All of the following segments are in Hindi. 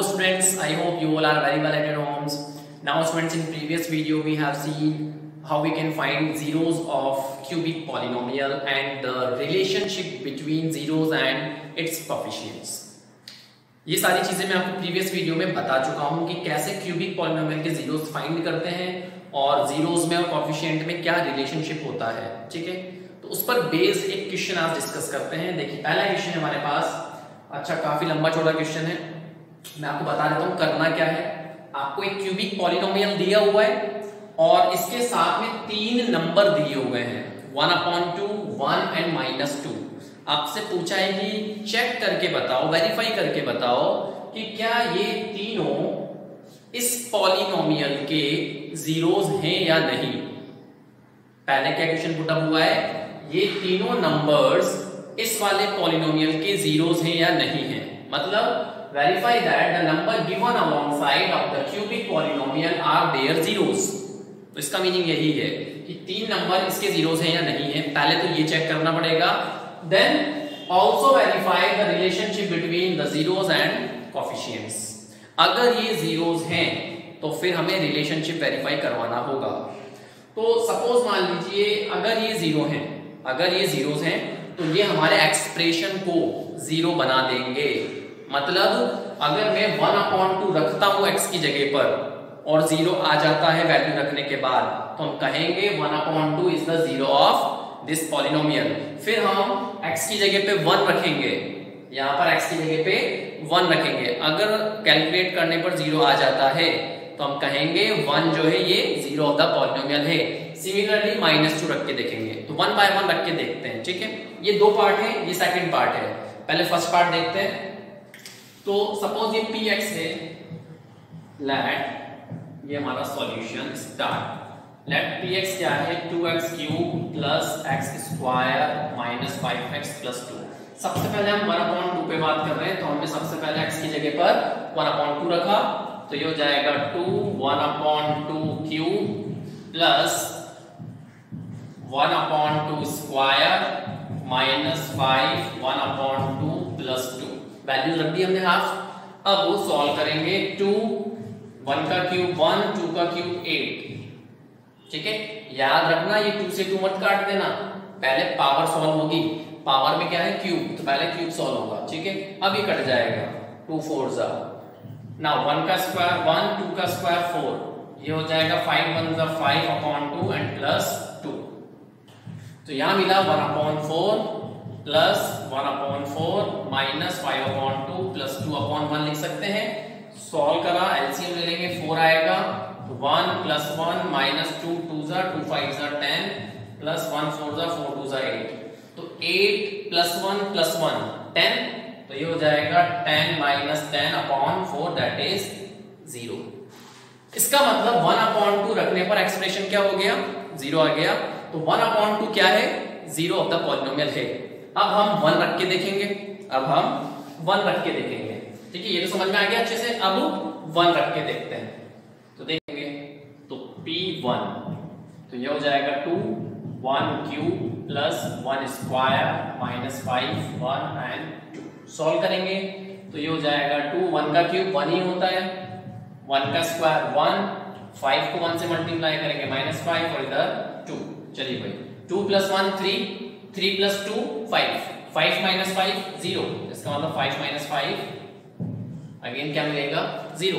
students, I hope you all are very well at your homes. Now students, in previous video we have seen how we can find zeros of cubic polynomial and the relationship between zeros and its coefficients. ये सारी चीजें मैं आपको प्रीवियस वीडियो में बता चुका हूं कि कैसे क्यूबिक पॉलिनोमियल के जीरोस फाइंड करते हैं और जीरोस में और कोएफिशिएंट में क्या रिलेशनशिप होता है। ठीक है, तो उस पर बेस्ड एक क्वेश्चन आज डिस्कस करते हैं। देखिए पहला क्वेश्चन हमारे पास, अच्छा काफी लंबा चौड़ा क्वेश्चन है, मैं आपको बता देता हूं करना क्या है। आपको एक क्यूबिक पॉलिनोमियल दिया हुआ है और इसके साथ में तीन नंबर दिए हुए हैं 1/2, 1 एंड -2। आपसे पूछा है कि चेक करके बताओ, वेरीफाई करके बताओ कि क्या ये तीनों इस पॉलिनोमियल के जीरोस हैं या नहीं। पहले क्या क्वेश्चन पुट अप हुआ है, ये तीनों नंबर्स इस वाले पॉलिनोमियल के जीरोस हैं या नहीं है। मतलब verify that the number given alongside of the cubic polynomial are their zeros। तो इसका मीनिंग यही है कि तीन नंबर इसके जीरोस हैं या नहीं है। पहले तो ये चेक करना पड़ेगा, then also verify the relationship between the zeros and coefficients। अगर ये जीरोस हैं तो फिर हमें रिलेशनशिप वेरीफाई करवाना होगा। तो सपोज मान लीजिए अगर ये जीरो हैं, अगर ये जीरोस हैं तो ये हमारे एक्सप्रेशन को जीरो बना देंगे। मतलब अगर मैं 1/2 रखता हूं x की जगह पर और जीरो आ जाता है वैल्यू रखने के बाद, तो हम कहेंगे 1/2 is the zero of this polynomial. फिर हम x की जगह पे 1 रखेंगे, यहां पर x की जगह पे 1 रखेंगे। अगर कैलकुलेट करने पर जीरो आ जाता है तो हम कहेंगे 1 जो है ये जीरो ऑफ द पॉलिनोमियल है। सिमिलरली -2 रख के देखेंगे, तो 1 बाय 1 रख के देखते हैं। ठीक है, ये दो पार्ट है, ये सेकंड पार्ट है। पहले फर्स्ट पार्ट देखते हैं। तो सपोज ये px है, लेट ये हमारा सॉल्यूशन स्टार्ट। लेट px क्या है, 2x³ plus x square minus 5x plus 2। सबसे पहले हम 1/2 पे बात कर रहे हैं, तो हमने सबसे पहले x की जगह पर 1/2 रखा, तो ये हो जाएगा 2 1/2³ plus 1/2 square minus 5 1/2 plus 2। Values रख दी हमने हाफ। अब वो सॉल्व करेंगे। 2 1 का क्यूब 1, 2 का क्यूब 8। ठीक है, याद रखना ये 2 से 2 मत काट देना, पहले पावर सॉल्व होगी। पावर में क्या है क्यूब, तो पहले क्यूब सॉल्व होगा। ठीक है, अब ये कट जाएगा 2 4 जा। नाउ 1 का स्क्वायर 1, 2 का स्क्वायर 4, ये हो जाएगा 5 1 जा 5/2 एंड प्लस 2। तो यहां मिला 1/4 प्लस 1/4 माइनस 5/2 प्लस 2/1 लिख सकते हैं। सॉल्व करा, एलसीएम ले लेंगे, 4 आएगा। तो 1 प्लस 1 माइनस 2 2 जा 2 5 जा 10 प्लस 1 4 जा 4 2 जा 8। तो 8 प्लस 1 प्लस 1 10, तो ये हो जाएगा 10 माइनस 10/4 दैट इज 0। इसका मतलब 1/2 रखने पर एक्सप्रेशन क्या हो गया, 0 आ गया। तो 1/2 क्या है, जीरो ऑफ द पॉलिनोमियल है। अब हम 1 रख के देखेंगे, अब हम 1 रख के देखेंगे। ठीक है, ये तो समझ में आ गया अच्छे से। अब 1 रख के देखते हैं, तो देखेंगे तो p1, तो ये हो जाएगा 2 1³ plus 1 square minus 5 1 and 2। Solve करेंगे तो ये हो जाएगा 2 1 का क्यूब 1 ही होता है, 1 का स्क्वायर 1, 5 को 1 से मल्टीप्लाई करेंगे -5 और इधर 2। चलिए भाई 2 प्लस 1 3, 3 प्लस 2 5, 5 माइनस 5 0। इसका मतलब 5 माइनस 5 अगेन क्या मिलेगा, 0।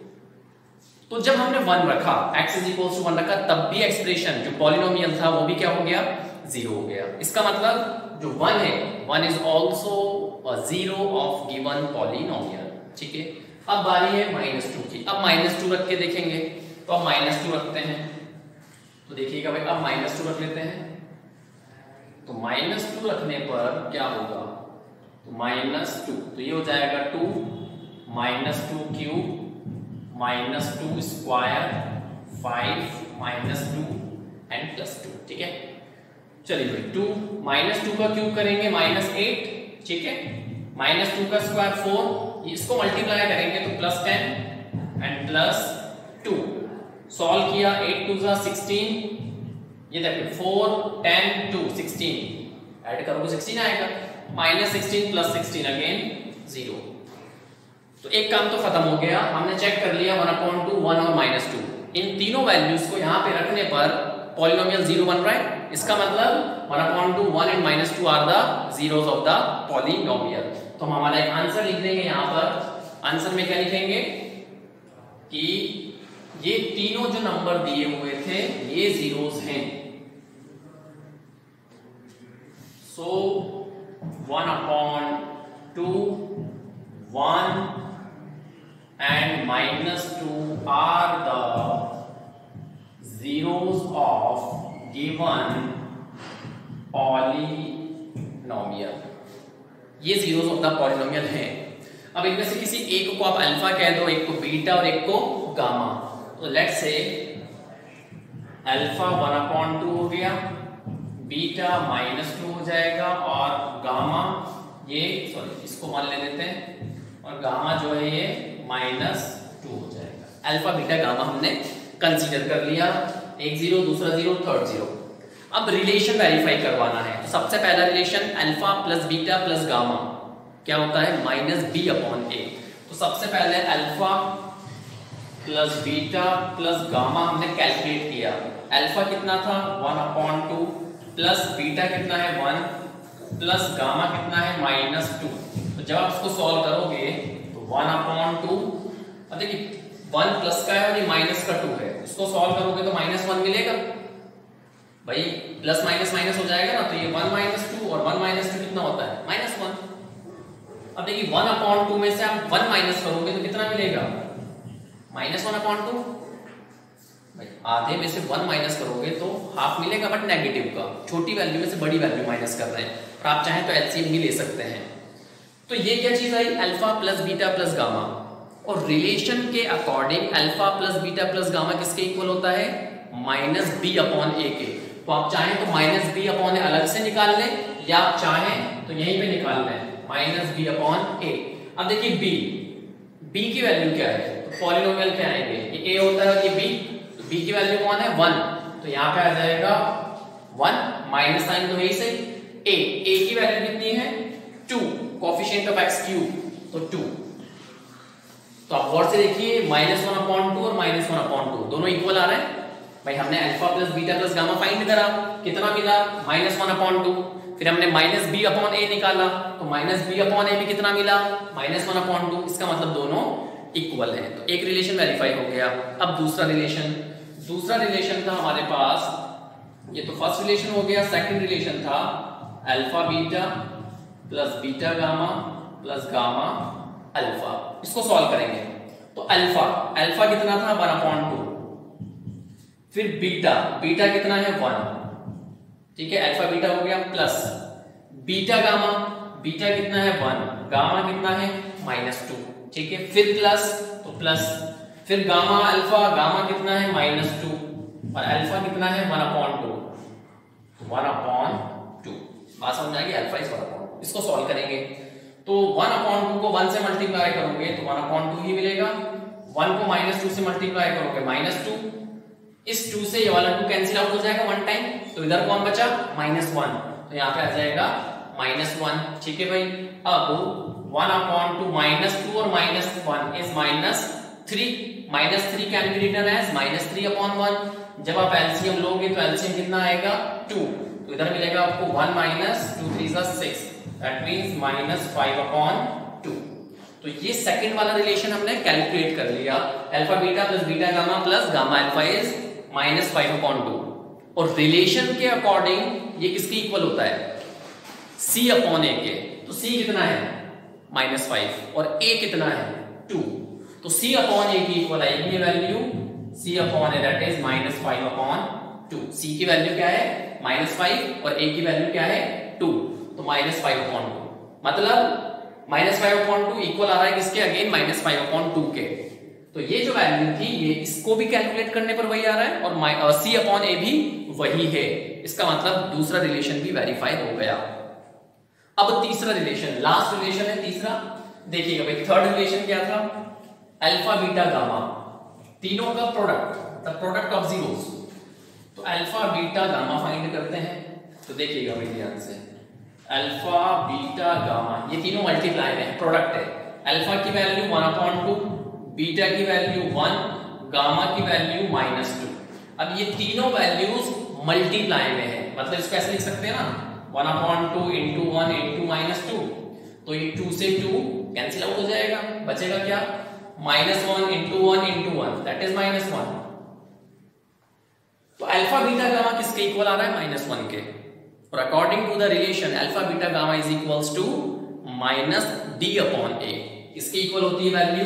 तो जब हमने 1 रखा, x इज इक्वल टू 1 रखा, तब भी एक्सप्रेशन जो पॉलिनोमियल था वो भी क्या हो गया, 0 हो गया। इसका मतलब जो 1 है, 1 is also a zero of given polynomial. ठीक है, अब बारी है -2 की। अब -2 रख के देखेंगे, तो अब -2 रखते हैं। तो देखिएगा भाई, अब -2 रख लेते हैं। तो -2 रखने पर क्या होगा, तो -2, तो ये हो जाएगा 2 -2³ -2 स्क्वायर 5 -2 एंड प्लस 2। ठीक है, चलिए भाई 2 -2 का क्यूब करेंगे -8। ठीक है, -2 का स्क्वायर 4, इसको मल्टीप्लाई करेंगे तो +10 एंड प्लस 2। सॉल्व किया, 8 2 जा 16, ये देखिए 4 10 2 16, ऐड करोगे 16 आएगा। -16 प्लस 16 अगेन 0। तो एक काम तो खत्म हो गया, हमने चेक कर लिया 1/2, 1 और -2। इन तीनों वैल्यूज को यहाँ पे रखने पर पॉलिनोमियल 0 बन रहा है। इसका मतलब 1/2, 1 and -2 are the zeros of the polynomial. तो हम हमारा एक आंसर लिख देंगे यहाँ पर। आंसर में क्या लिखेंगे कि ये तीनों जो नंबर दिए हुए थे ये जीरोस हैं। सो 1/2, 1 and -2 are the zeros of given polynomial। ये zeros of the polynomial है। अब इनमें से किसी एक को आप अल्फा कह दो, एक को बीटा और एक को गामा। तो लेट्स से अल्फा 1/2 हो गया, बीटा -2 हो जाएगा और गामा ये इसको मान ले देते हैं और गामा जो है ये -2 हो जाएगा। अल्फा बीटा गामा हमने कंसीडर कर लिया, एक जीरो, दूसरा जीरो, थर्ड जीरो। अब रिलेशन वेरीफाई करवाना है। तो सबसे पहला relation alpha plus beta plus gamma क्या होता है, -b/a। तो सबसे पहले alpha plus beta plus gamma हमने कैलकुलेट किया। अल्फा कितना था 1/2 प्लस बीटा कितना है 1 प्लस गामा कितना है -2। तो जब आप इसको सॉल्व करोगे तो 1/2, अब देखिए 1 प्लस का है और ये माइनस का 2 है, इसको सॉल्व करोगे तो -1 मिलेगा भाई, प्लस माइनस माइनस हो जाएगा ना। तो ये 1 - 2 और 1 - 2 कितना होता है -1। अब देखिए 1/2 में से आप 1 माइनस करोगे तो कितना मिलेगा -1/2। भाई आधे में से 1 माइनस करोगे तो हाफ मिलेगा, बट नेगेटिव का, छोटी वैल्यू में से बड़ी वैल्यू माइनस कर रहे हैं। और आप चाहें तो एलसीएम भी ले सकते हैं। तो ये क्या चीज आई, alpha plus beta plus gamma. और रिलेशन के according alpha plus beta plus gamma किसके इक्वल होता है, -b/a के। तो आप चाहें तो -b/a अलग से निकाल लें या आप चाहें तो यहीं पे निकाल लें -b/a। अब देखिए b की वैल्यू क्या है, तो पॉलिनोमियल क्या आएंगे, ये a होता है और ये b। तो b की वैल्यू कौन है 1, तो यहाँ पे आ जाएगा 1, माइनस साइन तो यही से। a की वैल्यू कितनी है 2, कोएफिशिएंट ऑफ x³ तो 2। तो आप गौर से देखिए -1/2 और -1/2 दोनों इक्वल आ रहे हैं। भाई हमने alpha plus beta plus gamma find करा, कितना मिला -1/2। फिर हमने -b/a निकाला तो -b/a भी कितना मिला -1/2। इसका मतलब दोनों इक्वल है। तो एक रिलेशन वेरीफाई हो गया। अब दूसरा रिलेशन था हमारे पास, ये तो फर्स्ट रिलेशन हो गया। सेकंड रिलेशन था alpha beta plus beta gamma plus gamma alpha. इसको सॉल्व करेंगे तो अल्फा कितना था 1/2, फिर बीटा कितना है 1, ठीक है, अल्फा बीटा हो गया, प्लस बीटा कितना है 1, गामा कितना है -2, ठीक है, फिर प्लस तो प्लस, फिर गामा कितना है -2 और अल्फा कितना है 1/2, 1/2। बात समझ आएगी, अल्फा इज 1/2। इसको सॉल्व करेंगे तो 1/2 को 1 से मल्टीप्लाई करोगे तो 1/2 ही मिलेगा। 1 को -2 से मल्टीप्लाई करोगे -2, इस 2 से ये वाला 2 कैंसिल आउट हो जाएगा 1 टाइम, तो इधर कौन बचा -1, तो यहाँ पे आ जाएगा -1, ठीक है भाई। अब 1/2 -2 और -1 is -3 can be written as -3/1। जब आप एलसीएम लोगे तो एलसीएम कितना आएगा 2, तो इधर मिलेगा आपको 1 - 2 3 6, दैट मींस -5/2। तो ये सेकंड वाला रिलेशन हमने कैलकुलेट कर लिया, alpha beta plus beta gamma plus gamma alpha is -5/2। और रिलेशन के अकॉर्डिंग ये किसके इक्वल होता है c/a के। तो c कितना है -5 और a कितना है 2, तो c/a की इक्वल आएगी ये value c/a, that is -5/2। c की वैल्यू क्या है -5 और a की वैल्यू क्या है 2, तो -5/2। मतलब -5/2 इक्वल आ रहा है किसके, अगेन -5/2 के। तो ये जो वैल्यू थी ये इसको भी कैलकुलेट करने पर वही आ रहा है और c/a भी वही है। इसका मतलब दूसरा रिलेशन भी वेरीफाई हो गया। अब तीसरा रिलेशन, लास्ट रिलेशन है तीसरा। देखिएगा भाई थर्ड रिलेशन क्या था, अल्फा बीटा गामा, तीनों का product, the product of zeros. तो अल्फा बीटा गामा फाइंड करते हैं। तो देखिएगा भाई ध्यान से, अल्फा बीटा गामा ये तीनों मल्टीप्लाई में प्रोडक्ट है। अल्फा की वैल्यू 1/2, बीटा की वैल्यू 1, गामा की वैल्यू -2। अब ये तीनों वैल्यूज मल्टीप्लाई में है, मतलब इसको ऐसे लिख सकते हैं ना 1/2 × 1 × -2, तो ये 2 से 2 कैंसिल आउट हो जाएगा, बचेगा क्या -1 × 1 × 1 दैट इज -1। तो अल्फा बीटा गामा किसके इक्वल आ रहा है -1 के, और according to the relation alpha beta gamma is equals to -d/a। इसके इक्वल होती है वैल्यू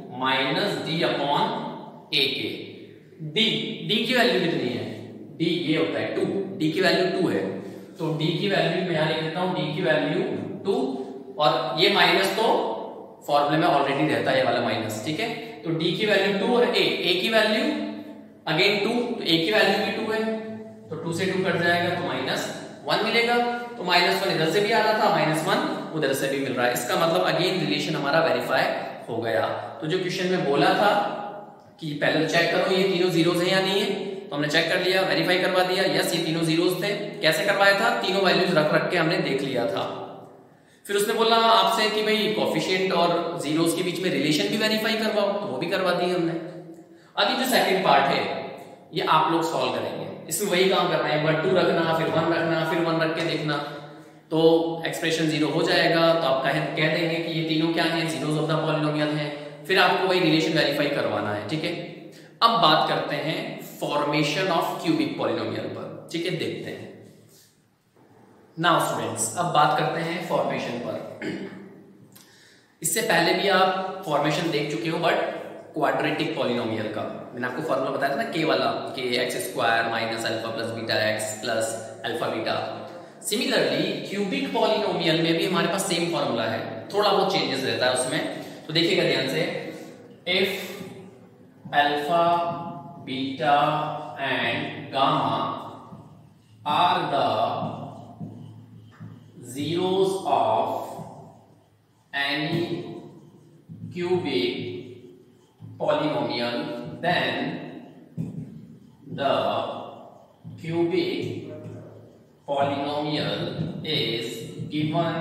-d/a के। d की वैल्यू कितनी है, d ये होता है 2, d की वैल्यू 2 है, तो d की वैल्यू मैं यहां लिख देता हूं, d की वैल्यू 2, और ये माइनस तो फॉर्मूले में ऑलरेडी रहता है ये वाला माइनस, ठीक है। तो d की वैल्यू 2 और a की वैल्यू अगेन 2, तो a की वैल्यू भी 2 है, तो 2 से 2 कट जाएगा तो -1 मिलेगा। तो -1 इधर से भी आ रहा था, -1 उधर से भी मिल रहा है, इसका मतलब अगेन रिलेशन हमारा वेरीफाई हो गया। तो जो क्वेश्चन में बोला था कि पहले चेक करो ये तीनों जीरोस हैं या नहीं है, तो हमने चेक कर लिया, वेरीफाई करवा दिया, यस ये तीनों जीरोस थे। कैसे करवाया था, तीनों वैल्यूज रख रख के हमने देख लिया था। फिर उसने बोला आपसे कि भाई कोफिशिएंट और जीरोस के बीच में रिलेशन भी वेरीफाई करवाओ, तो वो भी करवा दी हमने। अभी जो सेकंड पार्ट है ये आप लोग सॉल्व करेंगे, इसमें वही काम करना है, एक बार 2 रखना, फिर 1 रखना, फिर 1 रख के देखना, तो एक्सप्रेशन 0 हो जाएगा। तो आप कह देंगे कि ये तीनों क्या हैं, जीरोस ऑफ द पॉलिनोमियल हैं, फिर आपको वही रिलेशन वेरीफाई करवाना है, ठीक है। अब बात करते हैं फॉर्मेशन ऑफ क्यूबिक पॉलिनोमियल पर, ठीक है, देखते हैं। नाउ स्टूडेंट्स अब बात करते हैं फॉर्मेशन पर। इससे पहले भी आप फॉर्मेशन देख चुके हो, बट क्वाड्रेटिक पॉलिनोमियल का मैंने आपको फॉर्मूला बताया था ना, के वाला, के x² - alpha plus beta x plus alpha beta. Similarly cubic polynomial में भी हमारे पास सेम फॉर्मूला है, थोड़ा बहुत चेंजेस रहता है उसमें, तो देखिएगा ध्यान से। If alpha beta and gamma are the zeros of any cubic polynomial, then the cubic polynomial is given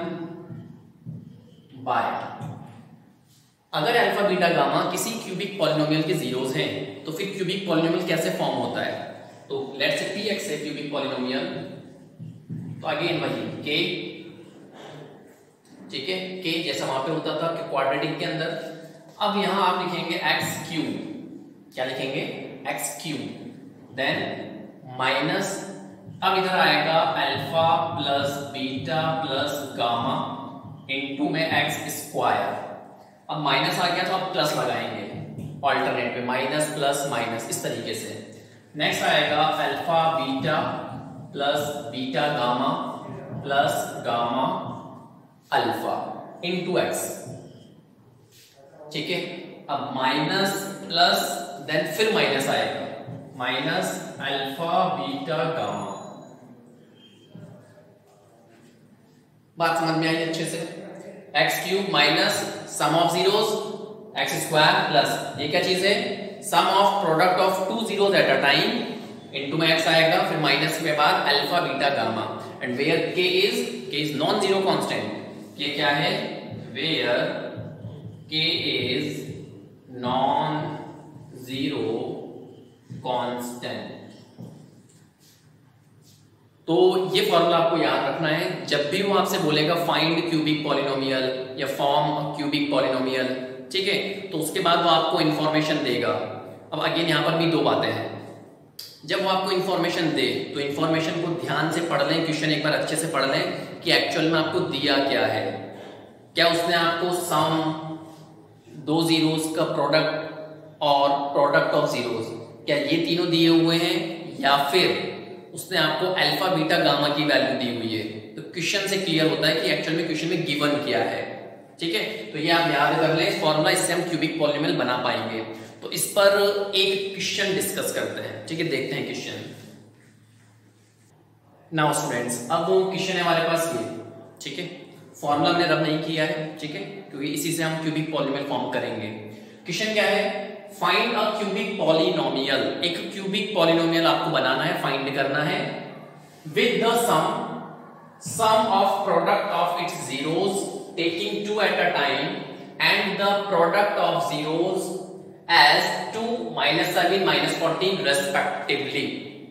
by। अगर अल्फा बीटा गामा किसी क्यूबिक पॉलिनोमियल के जीरोस हैं तो फिर क्यूबिक पॉलिनोमियल कैसे फॉर्म होता है, तो लेट्स से px है क्यूबिक पॉलिनोमियल, तो अगेन वही k, ठीक है, k जैसा वहां पे होता था कि क्वाड्रेटिक के अंदर। अब यहां आप लिखेंगे x3, क्या लिखेंगे x3, देन माइनस, अब इधर आएगा alpha plus beta plus gamma into में x²। अब माइनस आ गया तो आप प्लस लगाएंगे ऑल्टरनेट पे, माइनस प्लस माइनस इस तरीके से। नेक्स्ट आएगा alpha beta plus beta gamma plus gamma alpha into x, ठीक है। अब माइनस प्लस देन फिर माइनस आएगा, माइनस अल्फा बीटा गामा। बात समझ में आई अच्छे से। x³ minus sum of zeros x² plus ये क्या चीज है, sum of product of 2 zeros at a time into में x आएगा, फिर माइनस के बाद alpha beta gamma, and where k is non zero constant. ये क्या है, where k is non zero constant. तो ये फॉर्मूला आपको याद रखना है, जब भी वो आपसे बोलेगा फाइंड क्यूबिक पॉलिनोमियल या फॉर्म क्यूबिक पॉलिनोमियल, ठीक है, तो उसके बाद वो आपको इंफॉर्मेशन देगा। अब अगेन यहाँ पर भी दो बातें हैं, जब वो आपको इंफॉर्मेशन दे तो इंफॉर्मेशन को ध्यान से पढ़ लें, क्वेश्चन एक बार अच्छे से पढ़ लें कि एक्चुअल में आपको दिया क्या है। क्या उसने आपको सम, 2 जीरोस का प्रोडक्ट और प्रोडक्ट ऑफ जीरोस, क्या ये तीनों दिए हुए हैं, या फिर उसने आपको अल्फा बीटा गामा की वैल्यू दी हुई है। तो क्वेश्चन से क्लियर होता है कि एक्चुअल में क्वेश्चन में गिवन क्या है, ठीक है। तो ये आप याद कर लें फॉर्मूला, इससे हम क्यूबिक पॉलिनोमियल बना पाएंगे। तो इस पर एक क्वेश्चन डिस्कस करते हैं, ठीक है, देखते हैं क्वेश्चन। नाउ स्टूडेंट्स अब वो क्वेश्चन है हमारे पास ये, ठीक है, फॉर्मूला हमने रब नहीं किया है, ठीक है, क्योंकि इसी से हम क्यूबिक पॉलिनोमियल फॉर्म करेंगे। क्वेश्चन क्या है, फाइंड अ क्यूबिक पॉलिनोमियल। एक क्यूबिक पॉलिनोमियल आपको बनाना है, फाइंड करना है, with the sum of product of its zeros taking 2 at a time and the product of zeros as 2, -7, -14 respectively.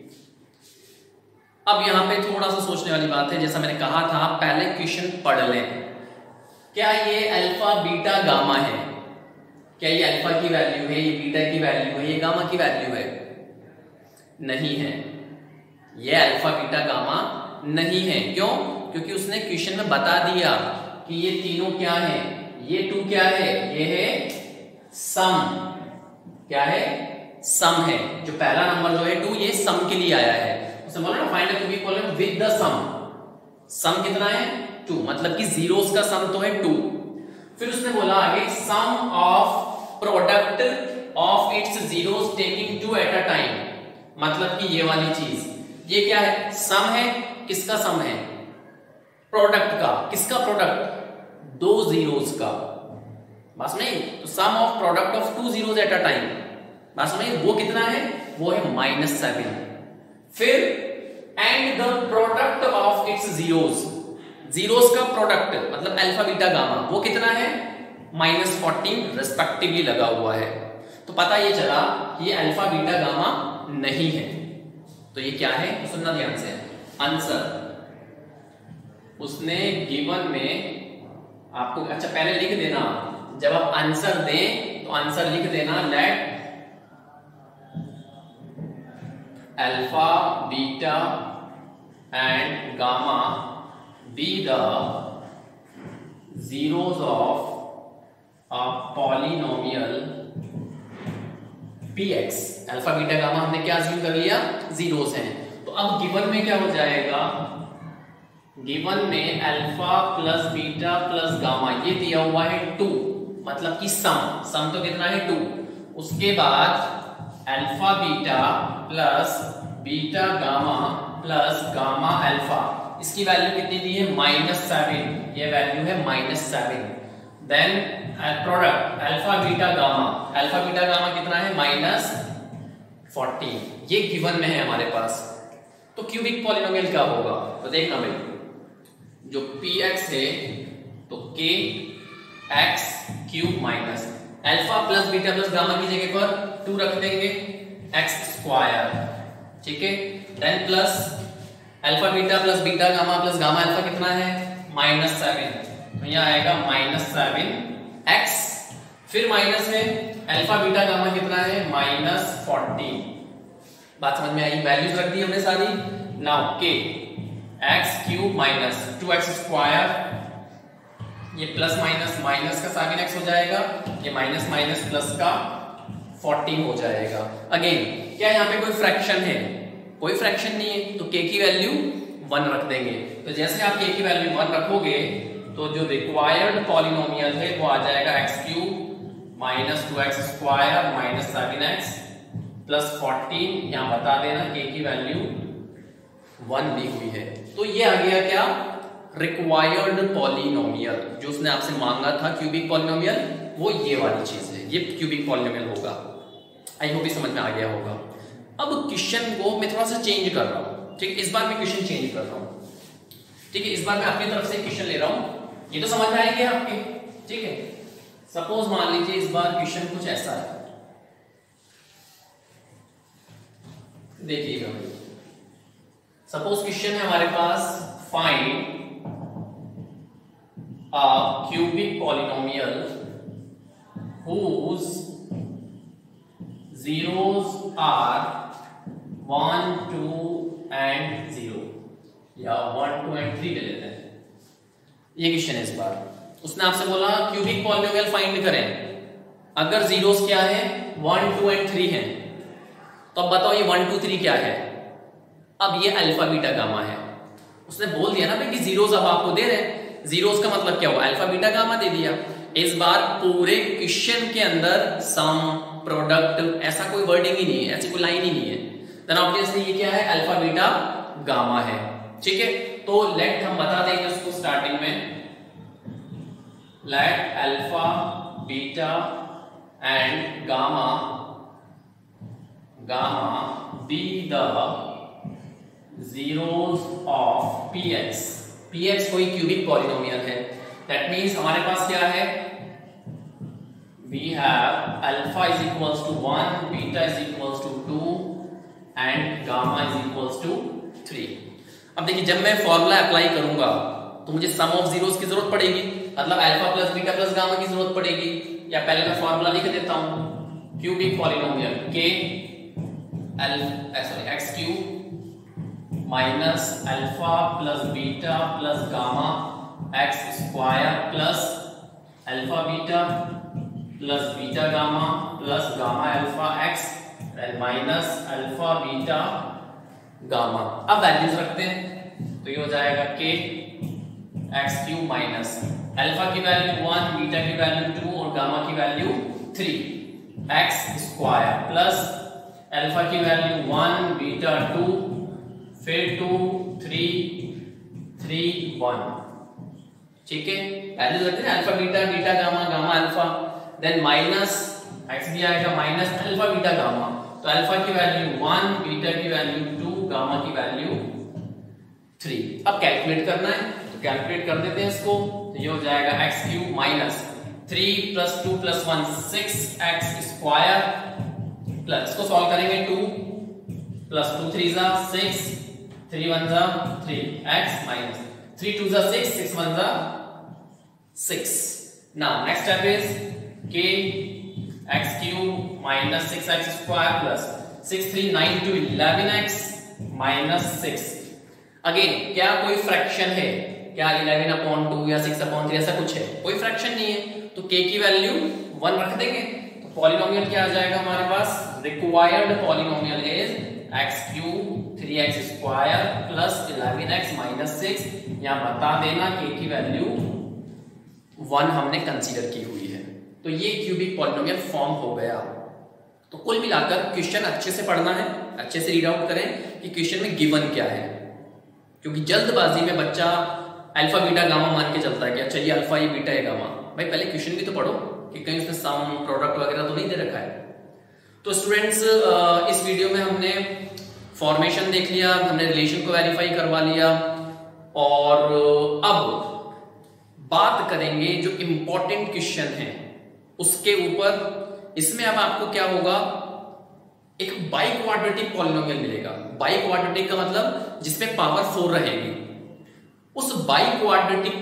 अब यहां पे थोड़ा सा सोचने वाली बात है, जैसा मैंने कहा था पहले क्वेश्चन पढ़ लें। क्या ये अल्फा बीटा गामा है? क्या ये अल्फा की वैल्यू है, ये बीटा की वैल्यू है, ये गामा की वैल्यू है? नहीं है, ये अल्फा बीटा गामा नहीं है। क्यों? क्योंकि उसने क्वेश्चन में बता दिया कि ये तीनों क्या है, ये 2 क्या है, ये है सम। क्या है? सम है। जो पहला नंबर जो है 2, ये सम के लिए आया है। उसने बोला ना find the cubic polynomial with the sum. Sum कितना है? 2, मतलब कि जीरोस का सम तो है 2। फिर उसने बोला आगे sum of product of its zeros taking 2 at a time, मतलब कि ये वाली चीज, ये क्या है? सम है। किसका सम है? प्रोडक्ट का। किसका प्रोडक्ट? 2 जीरोस का। बस नहीं, तो sum of product of 2 zeros at a time, बस नहीं, वो कितना है? वो है -7। फिर and the product of its zeros, zeros का प्रोडक्ट मतलब अल्फा बीटा गामा, वो कितना है? -14 रेस्पेक्टिवली लगा हुआ है। तो पता ये चला कि ये अल्फा बीटा गामा नहीं है। तो ये क्या है? सुनना ध्यान से। आंसर उसने गिवन में आपको, अच्छा पहले लिख देना, जब आप आंसर दें तो आंसर लिख देना let alpha beta and gamma be the zeros of a polynomial px। Alpha beta gamma हमने क्या अज्यूम कर लिया? जीरोस हैं। तो अब गिवन में क्या हो जाएगा? गिवन में alpha plus beta plus gamma, ये दिया हुआ है 2, मतलब कि सम तो कितना है? 2। उसके बाद alpha beta plus beta gamma plus gamma alpha, इसकी वैल्यू कितनी दी है? -7। ये वैल्यू है -7। Then product alpha beta gamma, alpha beta gamma कितना है? -14। ये गिवन में है हमारे पास। तो क्यूबिक पॉलिनोमियल क्या होगा? तो देखना भाई, जो px है तो k x cube minus alpha plus beta plus gamma की जगह पर 2 रख देंगे, x², ठीक है। Then plus alpha beta plus beta gamma plus gamma alpha कितना है? -7। तो यहाँ आएगा -7x। फिर माइनस में अल्फा बीटा गामा कितना है? -14। बात समझ में आई? वैल्यूज रख दी हमने सारी। Now k x cube minus 2x², ये प्लस माइनस माइनस का साइन x हो जाएगा, ये माइनस माइनस प्लस का 14 हो जाएगा। अगेन क्या यहाँ पे कोई फ्रैक्शन है? कोई फ्रैक्शन नहीं है, तो k की वैल्यू 1 रख देंगे। तो जैसे आप k की वैल्यू 1 रखोगे तो जो रिक्वायर्ड पॉलिनोमियल है वो आ जाएगा x³ minus 2x² minus 7x plus 14। यहाँ बता देना k की वैल्यू 1 दी हुई है। तो ये आ गया क्या? रिक्वायर्ड पॉलिनोमियल, जो उसने आपसे मांगा था क्यूबिक पॉलिनोमियल, वो ये वाली चीज है, ये क्यूबिक पॉलिनोमियल होगा। आई होप समझ में आ गया होगा। अब क्वेश्चन को मैं थोड़ा सा चेंज कर रहा हूं, ठीक है। इस बार मैं क्वेश्चन चेंज कर रहा हूं, ठीक है। इस बार मैं अपनी तरफ से क्वेश्चन ले रहा हूं, ये तो समझ में आएंगे आपके, ठीक है। सपोज मान लीजिए इस बार क्वेश्चन कुछ ऐसा है, देखिएगा भाई। सपोज क्वेश्चन है हमारे पास, find a cubic polynomial whose zeros are 1, 2 and 0, या 1, 2 and 3 ले लेते हैं। ये क्वेश्चन है इस बार। उसने आपसे बोला क्यूबिक पॉलिनोमियल फाइंड करें, अगर जीरोस क्या है? 1, 2 and 3 हैं, तो अब बताओ ये 1, 2, 3 क्या है? अब ये अल्फा बीटा गामा है। उसने बोल दिया ना भाई कि जीरोस अब आपको दे रहे हैं, जीरोस का मतलब क्या हुआ? अल्फा बीटा गामा दे दिया। इस बार पूरे क्वेश्चन के अंदर सम, प्रोडक्ट, ऐसा कोई वर्डिंग ही नहीं है, ऐसी कोई लाइन ही नहीं है। देन ऑब्वियसली ये क्या है? अल्फा बीटा गामा है, ठीक है। तो लेट हम बता देंगे उसको स्टार्टिंग में, let alpha beta and gamma be the zeros of px। px कोई क्यूबिक पॉलिनोमियल है। दैट मींस हमारे पास क्या है? we have alpha is equals to 1, beta is equals to 2 and gamma is equals to 3। अब देखिए जब मैं फॉर्मूला अप्लाई करूंगा तो मुझे सम ऑफ जीरोस की जरूरत पड़ेगी, मतलब alpha plus beta plus gamma की जरूरत पड़ेगी। या पहले मैं फॉर्मूला लिख देता हूं, cubic polynomial k x cube minus alpha plus beta plus gamma x square plus alpha beta plus beta gamma plus gamma alpha x and minus alpha beta gamma. अब वैल्यूज रखते हैं तो ये हो जाएगा k x cube minus alpha की वैल्यू 1, बीटा की वैल्यू 2 और गामा की value 3 x square plus alpha की वैल्यू 1, बीटा 2 फिर 2 3 3 1। ठीक है, वैल्यूज रखते हैं alpha beta beta gamma gamma alpha, then minus x भी आएगा माइनस अल्फा बीटा गामा, तो अल्फा की वैल्यू 1, बीटा की वैल्यू 2, गामा की वैल्यू 3। अब कैलकुलेट करना है तो कैलकुलेट कर देते हैं इसको, तो ये हो जाएगा x cube minus 3 plus 2 plus 1 6 x square plus इसको सॉल्व करेंगे 2 प्लस 2 3 जा 6 3 1 जा 3 एक्स माइनस 3 2 जा 6 6 1 जा 6। Now next step is k x cube minus 6x square plus 6 3 9 2 11x minus 6। Again क्या कोई फ्रैक्शन है क्या? 11/2 या 6/3 ऐसा कुछ है? कोई फ्रैक्शन नहीं है, तो k की वैल्यू 1 रख देंगे तो पॉलिनोमियल क्या आ जाएगा हमारे पास? Required polynomial is x cube 3x square plus 11x minus 6। यहां बता देना k की वैल्यू 1 हमने कंसीडर की हुई है, तो ये क्यूबिक पॉलिनोमियल फॉर्म हो गया। तो कुल मिलाकर क्वेश्चन अच्छे से पढ़ना है, अच्छे से रीड आउट करें कि क्वेश्चन में गिवन क्या है, क्योंकि जल्दबाजी में बच्चा अल्फा बीटा गामा मान के चलता है कि अच्छा ये अल्फा ये बीटा है गामा। भाई पहले क्वेश्चन भी तो पढ़ो कि कहीं उसमें सम प्रोडक्ट वगैरह तो नहीं दे रखा है। तो स्टूडेंट्स इस वीडियो में हमने फॉर्मेशन देख लिया, हमने रिलेशन को वेरीफाई करवा लिया, और अब बात करेंगे जो इंपॉर्टेंट क्वेश्चन है उसके ऊपर। इसमें अब आपको क्या होगा, एक बाई क्वाड्रेटिक पॉलिनोमियल मिलेगा। बाई क्वाड्रेटिक का मतलब जिसमें पावर 4 रहेगी। उस बाई क्वाड्रेटिक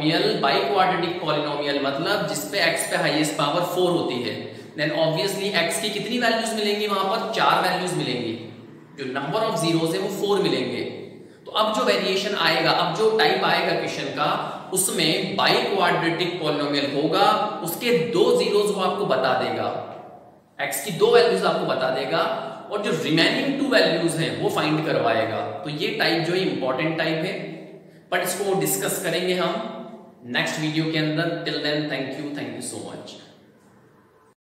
पॉलिनोमियल मतलब जिसपे x पे हाईएस्ट पावर 4 होती है, देन ऑब्वियसली x की कितनी वैल्यूज मिलेंगी? वहां पर 4 वैल्यूज मिलेंगी, जो नंबर ऑफ जीरोस है वो 4 मिलेंगे। तो अब जो वेरिएशन आएगा, अब जो टाइप आएगा क्वेश्चन का, उसमें बाई क्वाड्रेटिक पॉलिनोमियल होगा, उसके 2 जीरोस वो आपको बता देगा, x की 2 वैल्यूज आपको बता देगा, और जो रिमेनिंग 2 वैल्यूज हैं वो फाइंड करवाएगा। तो ये टाइप जो है इंपॉर्टेंट टाइप है, बट इसको डिस्कस करेंगे हम नेक्स्ट वीडियो के अंदर। Till then thank you so much.